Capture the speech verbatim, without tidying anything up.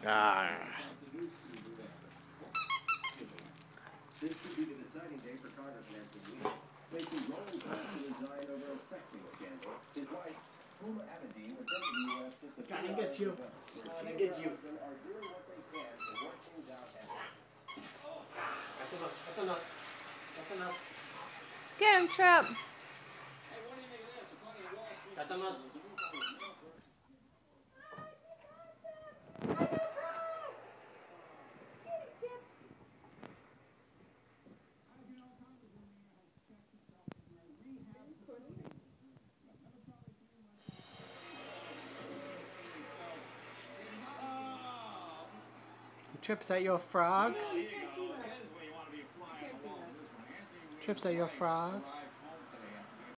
Ah. This could be the deciding day for Congressman Anthony Weiner, facing rolling calls to resign over a sexting scandal. His wife, Huma Abedin, returned to the U S just a few Gotta hours get you. ago. Gotta She get and her you. husband are doing what they can to work things out at home. Cátanos, cátanos, cátanos. Get him, Trip. Cátanos. Trip, is that your frog? Trip, is that your frog?